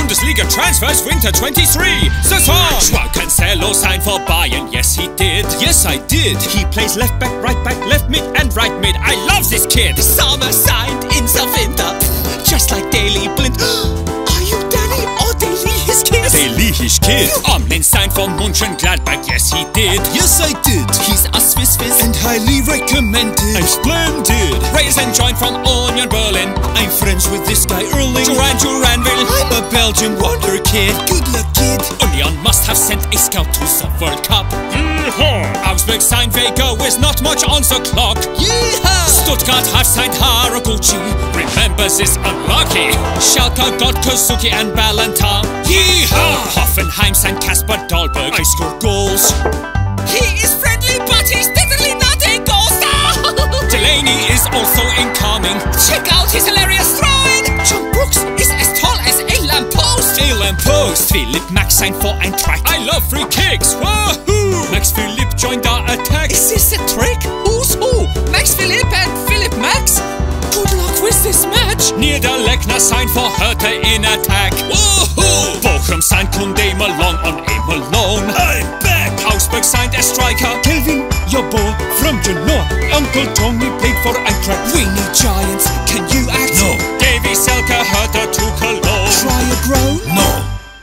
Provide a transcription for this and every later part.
Bundesliga transfers winter 23 saison. João Cancelo signed for Bayern, yes he did. Yes I did. He plays left back, left mid and right mid. I love this kid. Sommer signed in the winter, just like Daily Blind. Are you Danny or Daily his kid? Daily his kid. Omlin signed for Mönchengladbach, yes he did. Yes I did. He's a Swiss and highly recommended. I'm splendid. Ryerson joined from Union Berlin. I'm friends with this guy early. Duranville. I'm a Belgian wonder kid. Good luck, kid. Union must have sent a scout to the World Cup. Augsburg signed Veiga with not much on the clock. Yeehaw! Stuttgart have signed Haraguchi. Remember this unlucky. Schalke got Kōzuki and Ballantyne. Yeehaw! Hoffenheim signed Kasper Dolberg. I score goals. He is friendly, but he's definitely not a goal. Delaney is also incoming. Check out his hilarious throwing. John Brooks is as tall as a lamppost. A lamppost. Philipp Max signed for Eintracht. I love free kicks. Wahoo! Max Philipp joined our attack. Is this a trick? Who's who? Max Philipp and Philipp Max? Good luck with this match. Niederlechner signed for Hertha in attack. Woohoo! Bochum signed Koundé Malone on a Malone. I'm back! Augsburg signed a striker. Kelvin, your boy from Genoa. Uncle Tony played for Eintracht. We need giants. Can you act? No. Davy Selke, Hertha to Cologne. Try a groan? No.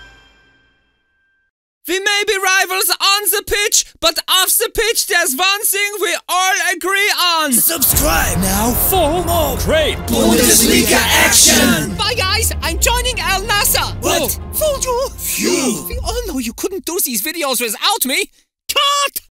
We may be rivals on the pitch, but off the pitch there's one thing we all agree on. Subscribe now for more great Bundesliga action. Bye guys, I'm joining Al Nassr. What? Fooled you. Phew. We all know you couldn't do these videos without me. Cut!